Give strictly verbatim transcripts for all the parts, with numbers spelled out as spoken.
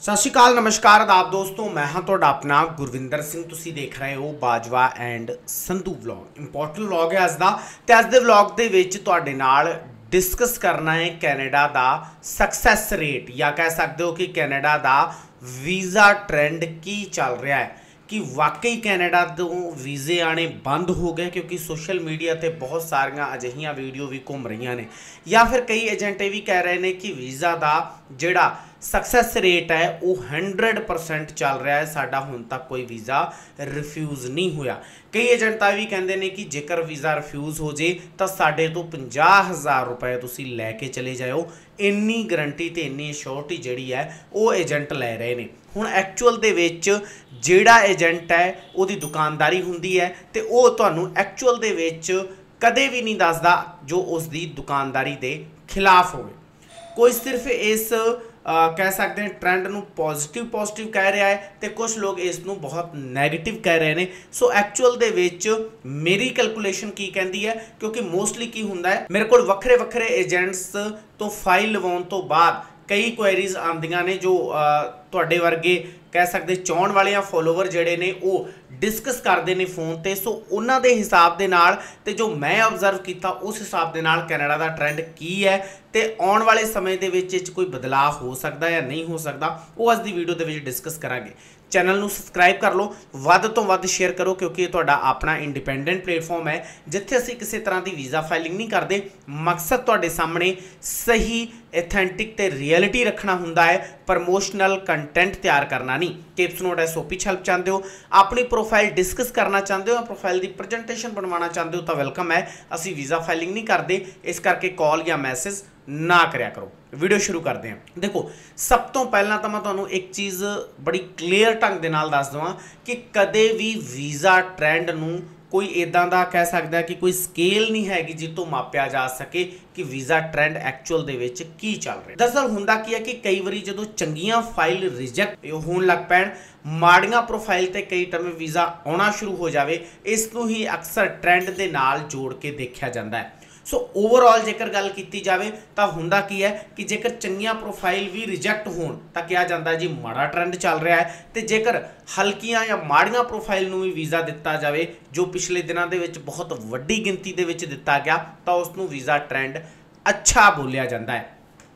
सत श्री अकाल, नमस्कार, आदाब दोस्तों। मैं हाँ तुहाडा अपना गुरविंदर सिंह। तुसीं देख रहे हो Bajwa and Sandhu vlog. Important vlog है अज दा ते अज दे व्लॉग दे विच तुहाडे नाल डिस्कस करना है कैनेडा दा सक्सैस रेट, या कह सकते हो कि कैनेडा दा वीज़ा ट्रेंड की चल रहा है कि वाकई कैनेडा तो वीज़े आने बंद हो गए, क्योंकि सोशल मीडिया ते बहुत सारिया अजिहियां वीडियो भी घूम रही ने, या फिर कई एजेंट भी कह रहे हैं कि वीज़ा का जिहड़ा सक्सैस रेट है वो हंड्रड परसेंट चल रहा है, साडा हुण तक कोई वीज़ा रिफ्यूज़ नहीं होया। कई एजेंट भी कहते हैं कि जेकर वीज़ा रिफ्यूज़ हो जाए तो साढ़े तो पंजाह हज़ार रुपए तुसीं लैके चले जाओ। इन्नी गरंटी तो इन्नी श्योरिटी जिहड़ी है वो एजेंट लै रहे हैं। हुण एक्चुअल दे विच जिहड़ा एजेंट है उहदी दुकानदारी हुंदी है ते वो तुहानूं एक्चुअल दे विच कदे भी नहीं दसदा जो उसकी दुकानदारी के खिलाफ होवे। कोई सिर्फ इस आ, कह सकते हैं ट्रेंड नूं पॉजिटिव पॉजिटिव कह रहा है तो कुछ लोग इसनूं बहुत नैगेटिव कह रहे हैं। सो एक्चुअल दे विच मेरी कैलकुलेशन की कहती है, क्योंकि मोस्टली की हुंदा है मेरे को वक्रे वक्रे एजेंट्स तो फाइल लवाउण तो बाद कई क्वेरीज आंदियां ने जो तुहाडे वर्गे कह सकते चाहण वाले फॉलोवर जिहड़े ने वो डिस्कस करते हैं फोन पर। सो उन्हां दे हिसाब दे नाल ते जो मैं ऑब्जर्व किया उस हिसाब दे नाल कैनेडा का ट्रेंड की है तो आने वाले समय के विच कोई बदलाव हो सकता या नहीं हो सकता, वो अज की वीडियो के डिस्कस करांगे। चैनल नूं सबसक्राइब कर लो, वध तो वध शेयर करो, क्योंकि ये तुहाडा अपना इंडिपेंडेंट प्लेटफॉर्म है जिथे असीं किसी तरह की वीज़ा फाइलिंग नहीं करते। मकसद तुहाडे सामने सही एथेंटिक ते रियलिटी रखना हुंदा है, प्रमोशनल कंटेंट तैयार करना नहीं। Tips note S O P help चाहते हो, अपनी प्रोफाइल डिस्कस करना चाहते हो, प्रोफाइल की प्रजेंटेशन बनवाना चाहते हो तो वेलकम है। असी वीज़ा फाइलिंग नहीं करते, इस करके कॉल या मैसेज ना करया करो। वीडियो शुरू करते हैं। देखो, सब तो पहला तो मैं तुहानूं एक चीज़ बड़ी क्लीयर ढंग दे नाल दस देवां कि कदे भी वीज़ा ट्रेंड नूं कोई इदां दा कह सकता है कि कोई स्केल नहीं हैगी जितों मापिया जा सके कि वीज़ा ट्रेंड एक्चुअल दे विच की चल रहा। दरअसल हुंदा की है कि कई बारी जदों चंगियां फाइल रिजेक्ट होण लग पैण, माड़ियां प्रोफाइल ते कई टर्म वीज़ा आउणा शुरू हो जाए, इसनूं ही अक्सर ट्रेंड दे नाल जोड़ के देखा जाता है। सो ओवरऑल जेकर गल की जाए तो हुंदा की है कि जेकर चंगियां प्रोफाइल भी रिजेक्ट होण तो कहा जाता है जी माड़ा ट्रेंड चल रहा है, तो जेकर हल्कियां या माड़ियां प्रोफाइल नूं भी वीज़ा दिता जाए जो पिछले दिनों के विच बहुत वड्डी गिनती के विच दिता गया तो उसनूं वीज़ा ट्रेंड अच्छा बोलिया जाता है।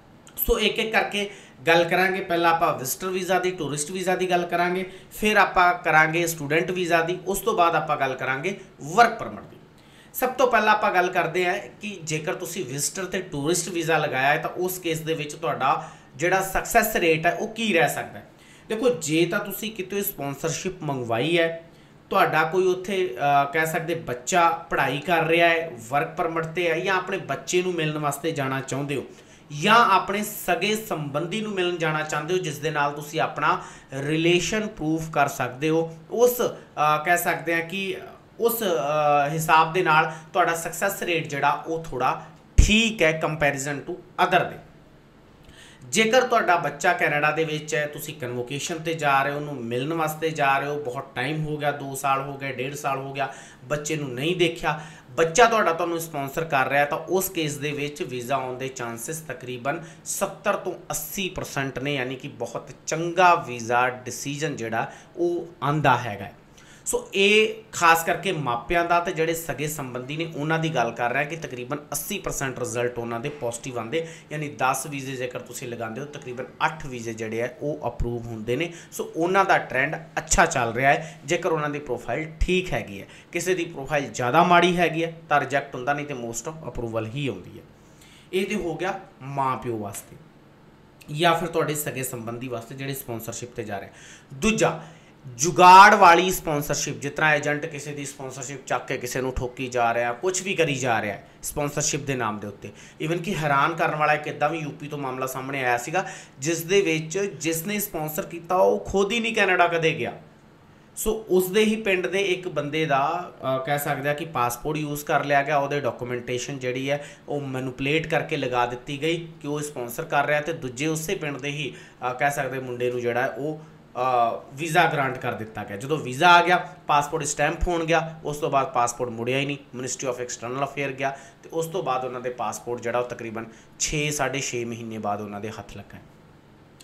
सो एक एक करके गल करांगे। पहला आपां विजिटर वीज़ा की, टूरिस्ट वीज़ा की गल करांगे, फिर आपां करांगे स्टूडेंट वीज़ा की, उस तो बाद आपां गल करांगे वर्क परमिट की। सब तो पहला आप गल करते हैं कि जेकर तुसी विजिटर ते टूरिस्ट वीज़ा लगाया है तो उस केस दे विच तुहाडा जिहड़ा सक्सैस रेट है वो की रह सकता है। देखो, जे तो तुसी कितों स्पॉन्सरशिप मंगवाई है, तुहाडा कोई उत्थे कह सकते बच्चा पढ़ाई कर रहा है, वर्क परमिट ते है, या अपने बच्चे नूं मिलण वास्ते जाना चाहुंदे हो, या अपने सगे संबंधी नूं मिलण जाना चाहते हो जिस दे नाल तुसी अपना रिलेशन प्रूफ कर सकते हो, उस आ, कह सकते हैं कि उस हिसाब के नाल तुहाडा सक्सैस रेट जिहड़ा वो थोड़ा ठीक है कंपैरिजन टू अदर दे। जेकर तुहाडा बच्चा कैनेडा दे विच है, तुसी कन्वोकेशन ते जा रहे हो, उन्होंने मिलने वास्ते जा रहे हो, बहुत टाइम हो गया, दो साल हो गए, डेढ़ साल हो गया, बच्चे नूं नहीं देखा, बच्चा तुहाडा तुहानूं स्पॉन्सर कर रहा है, तो उस केस दे विच वीज़ा आउण दे चांसिस तकरीबन सत्तर तो अस्सी परसेंट ने, यानी कि बहुत चंगा वीज़ा डिसीजन जिहड़ा वो आंदा हैगा। सो ये खास करके मापियां दा ते जिहड़े सगे संबंधी ने उन्हां दी गल कर रहा है कि तकरीबन अस्सी परसेंट रिजल्ट उन्हां दे पॉजिटिव आते, यानी दस वीज़े जेकर तुसीं लगांदे हो तकरीबन अठ वीज़े जिहड़े है वो अप्रूव होंदे ने। सो उन्हां दा ट्रेंड अच्छा चल रहा है जेकर उन्हां दी प्रोफाइल ठीक हैगी है। किसी दी प्रोफाइल ज़्यादा माड़ी हैगी है तो रिजैक्ट हुंदा, नहीं तो मोस्ट ऑफ अप्रूवल ही आउंदी है। ये तो हो गया माँ प्यो वास्ते या फिर तुहाडे सगे संबंधी वास्ते जिहड़े स्पॉन्सरशिप ते जा रहे हैं। दूजा, जुगाड़ वाली स्पॉन्सरशिप, जितना एजेंट किसी की स्पॉन्सरशिप चक के किसी को ठोकी जा रहा, कुछ भी करी जा रहा है स्पॉन्सरशिप के नाम के उत्ते। ईवन कि हैरान करने वाला एक इदा भी यूपी तो मामला सामने आया सीगा जिस दे विच जिसने स्पॉन्सर किया वो खुद ही नहीं कैनेडा कदे गया। सो उसदे ही पिंड दे एक बंदे दा कह सकते हैं कि पासपोर्ट यूज़ कर लिया गया, वो डॉक्यूमेंटेशन जिहड़ी है वो मैनुपलेट करके लगा दी गई कि वो स्पॉन्सर कर रहा है, तो दूजे उस पिंड दे ही कह सकते मुंडे नूं जिहड़ा वो वीज़ा ग्रांट कर दिता गया। जो वीज़ा आ गया, पासपोर्ट स्टैंप हो गया, उस तो बाद पासपोर्ट मुड़िया ही नहीं, मिनिस्ट्री ऑफ एक्सटर्नल अफेयर गया, तो उस तो बाद उन्होंने पासपोर्ट जो तकरीबन छे साढ़े छे महीने बाद उन्होंने हथ लगा।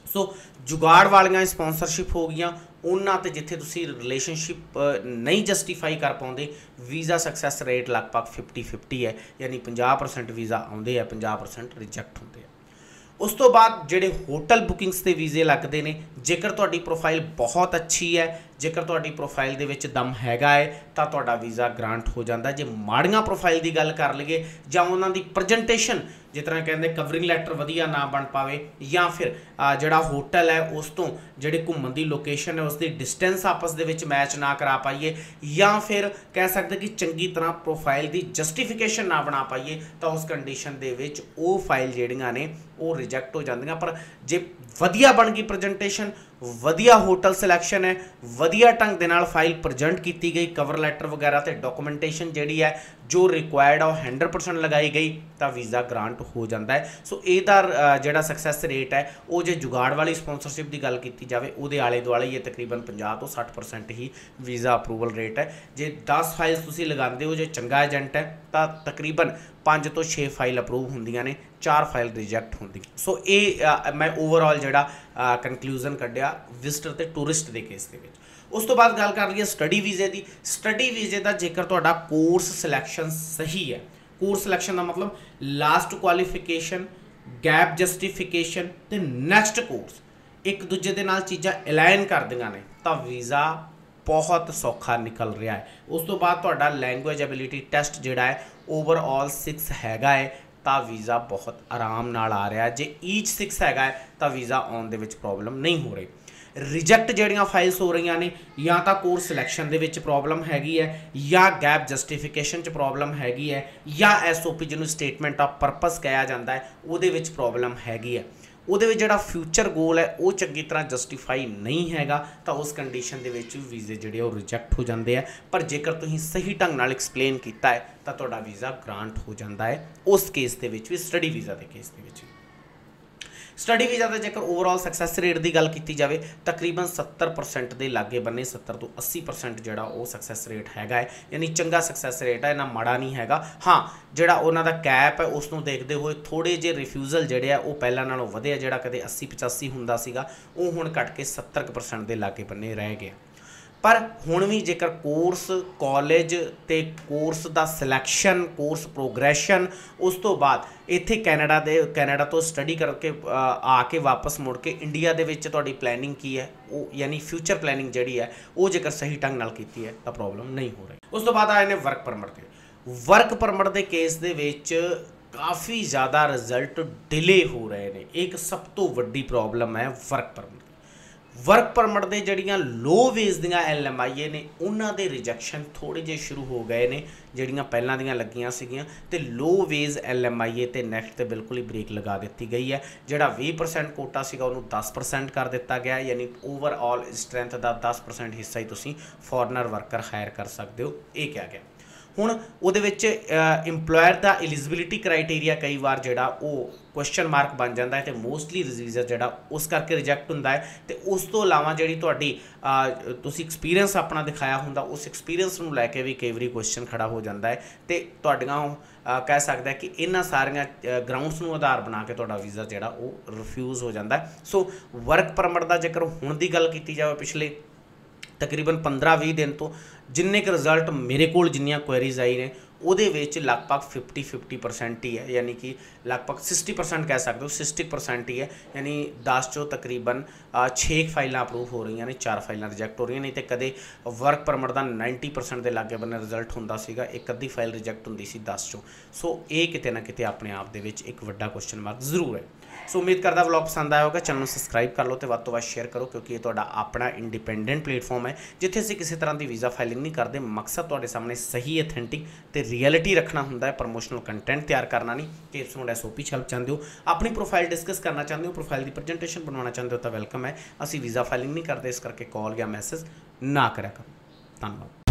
सो जुगाड़ वालियां स्पॉन्सरशिप हो गई, उन्होंने तो जिथे तुसी रिलेशनशिप नहीं जस्टिफाई कर पाते, वीज़ा सक्सैस रेट लगभग फिफ्टी फिफ्टी है, यानी पचास परसेंट वीज़ा आते हैं, पचास परसेंट रिजैक्ट होंगे हैं। उस तो बाद जिहड़े होटल बुकिंग्स के वीज़े लगते हैं, जेकर तुहाडी प्रोफाइल बहुत अच्छी है, जेकर तुहाडी प्रोफाइल दे विच दम हैगा है तो तुहाडा वीज़ा ग्रांट हो जाता है। जे माड़ियां प्रोफाइल की गल कर लईए जां उन्हां दी प्रजेंटेशन जिस तरह कहते कवरिंग लैटर वधिया ना बन पावे, या फिर जिहड़ा होटल है उस तो जिहड़ी घूमन की लोकेशन है उसकी डिस्टेंस आपस दे विच मैच ना करा पाइए, या फिर कह सकते कि चंगी तरह प्रोफाइल की जस्टिफिकेशन ना बना पाइए, तो उस कंडीशन दे विच वो फाइल जिहड़ियां ने वो रिजैक्ट हो जांदियां। पर जे वधिया बन गई प्रजेंटेशन, वधिया होटल सिलैक्शन है, वधिया ढंग दे नाल फाइल प्रजेंट की गई, कवर लैटर वगैरह तो डॉक्यूमेंटेशन जिहड़ी है जो रिक्वायर्ड है हंड्रेड परसेंट लगाई गई, तो वीज़ा ग्रांट हो जाता है। सो इहदा जिहड़ा सक्सैस रेट है वो जे जुगाड़ वाली स्पॉन्सरशिप की गल की जाए उहदे आले दुआले ये तकरीबन पचास तो साठ परसेंट ही वीज़ा अप्रूवल रेट है। जे दस फाइल्स तुसीं लगाते हो, जो चंगा एजेंट है तो तकरीबन पाँच तो छे फाइल अप्रूव होंदियां ने, चार फाइल रिजैक्ट होंदी। सो ये मैं ओवरऑल जिहड़ा कंक्लूजन कढ़िया विजिटर ते टूरिस्ट के केस के विच। उस तो बाद गल कर लईए स्टडी वीज़े की। स्टडी वीज़े का जेकर तुहाडा कोर्स सिलैक्शन सही है, कोर्स सिलैक्शन का मतलब लास्ट क्वालिफिकेशन, गैप जस्टिफिकेशन ते नैक्सट कोर्स एक दूजे के नाल चीज़ां अलाइन कर दियां ने, तो वीज़ा बहुत सौखा निकल रहा है। उस तो बाद तुहाडा लैंगुएज एबिलिटी टेस्ट जिहड़ा है ओवरऑल सिक्स हैगा है, तो वीज़ा बहुत आराम नाल आ रहा है। जे ईच सिक्स हैगा है तो वीज़ा आउण दे विच प्रॉब्लम नहीं हो रही। रिजैक्ट जिहड़ियां फाइल्स हो रही ने, या तो कोर्स सिलैक्शन दे विच प्रॉब्लम हैगी है, या गैप जस्टिफिकेशन च प्रॉब्लम हैगी है, या एस ओ पी जिन्होंने स्टेटमेंट ऑफ परपस कहा जाता है उहदे विच प्रॉब्लम हैगी है। उहदे विच जिहड़ा फ्यूचर गोल है वो चंगी तरह जस्टिफाई नहीं हैगा, तो उस कंडीशन दे विच वीज़े जिहड़े वो रिजैक्ट हो जाते हैं। पर जेकर तुसीं सही ढंग नाल एक्सप्लेन किया है तो तुहाडा वीज़ा ग्रांट हो जाता है उस केस दे विच भी, स्टडी वीज़ा के केस दे विच। स्टडी वीज़ा का जेकर ओवरऑल सक्सैस रेट की गल की जाए तकरीबन सत्तर परसेंट के लागे बने, सत्तर तो अस्सी परसेंट जोड़ा वो सक्सैस रेट हैगा है, यानी चंगा सक्सैस रेट है, इन्ना माड़ा नहीं हैगा। हाँ जोड़ा उन्होंने कैप है उसनों देखते हुए थोड़े जे रिफ्यूज़ल जोड़े है वो पहले नालों वधिया, जोड़ा कदे अस्सी पचासी हुंदा सीगा वो हुण घट के सत्तर परसेंट के लागे बने रह गया। पर हुण भी जेकर कोर्स कॉलेज ते कोर्स का सिलैक्शन, कोर्स प्रोग्रैशन, उस तो बाद इत्थे कैनेडा दे कैनेडा तो स्टडी करके आके वापस मुड़ के इंडिया दे विच तुहाडी प्लैनिंग की है वो, यानी फ्यूचर प्लैनिंग जिहड़ी है वो जेकर सही ढंग नाल कीती है तो प्रॉब्लम नहीं हो रही। उस तो बाद आए ने वर्क परमिट के। वर्क परमिट के केस दे विच काफ़ी ज़्यादा रिजल्ट डिले हो रहे हैं। एक सब तो वड्डी प्रॉब्लम है वर्क परमिट। वर्क परमिट के जड़ियाँ लो वेज दियाँ एल एम आई ए ने उन्होंने रिजैक्शन थोड़े जे शुरू हो गए ने, जड़ियाँ पहलों दियाँ लगियां सीगियां ते low wage L M I A ते नैक्सट ते बिल्कुल ही ब्रेक लगा दी गई है। जोड़ा बीस परसेंट कोटा सीगा उन्होंने दस परसेंट कर दिता गया, यानी ओवरऑल स्ट्रेंथ का दस परसेंट हिस्सा ही तुसीं फॉरनर वर्कर हायर कर सकते हो, ये क्या गया। हुण उहदे विच इंपलॉयर का एलिजिबिलिटी क्राइटेरिया कई बार जिहड़ा वो क्वेश्चन मार्क बन जाता है तो मोस्टली वीज़ा जिहड़ा उस करके रिजैक्ट होंदा है। तो उस तो इलावा जिहड़ी तुहाडी तुसीं एक्सपीरियंस अपना दिखाया हुंदा उस एक्सपीरियंस नूं लैके भी कई बारी क्वेश्चन खड़ा हो जाता है। तो तुहाडियां कह सकदा है कि इन्हां सारियां ग्राउंड्स नूं आधार बना के तुहाडा वीज़ा जिहड़ा वो रिफ्यूज़ हो जाता है। सो वर्क परमिट का जेकर हुण दी गल कीती जावे पिछले तकरीबन पंद्रह भी दिन तो जिन्ने क रिजल्ट मेरे को जिन्नियां क्वेरीज आई ने उहदे विच लगभग फिफ्टी फिफ्टी परसेंट ही है, यानी कि लगभग सिक्सटी परसेंट कह सकते हो, सिक्सटी परसेंट ही है। यानी दस चो तकरीबन छे फाइलें अप्रूव हो रही ने, चार फाइलें रिजैक्ट हो रही। नहीं तो कदे वर्क परमिट का नाइनटी परसेंट के लागे बने रिजल्ट होंदा सीगा, एक अद्धी फाइल रिजैक्ट होंदी सी दस चो। सो ये किते ना किते अपने आप दे विच एक वड्डा क्वेश्चन मार्क जरूर है। सो उम्मीद करदा व्लॉग पसंद आया होगा। चैनल सबसक्राइब कर लो तो वध तो वध शेयर करो, क्योंकि ये तुहाडा अपना इंडिपेंडेंट प्लेटफॉर्म है जिथे असीं किसी तरह की वीज़ा फाइलिंग नहीं करते। मकसद तुहाडे सामने सही एथेंटिक तो रियलिटी रखना होंदा है, प्रमोशनल कंटेंट तैयार करना नहीं। कि तुसीं एस ओ पी हेल्प चाहते हो, अपनी प्रोफाइल डिस्कस करना चाहते हो, प्रोफाइल की प्रजेंटेशन बनवाना चाहते हो तो वेलकम है। असीं वीज़ा फाइलिंग नहीं करते, इस करके कॉल या मैसेज ना करा करो। धन्यवाद।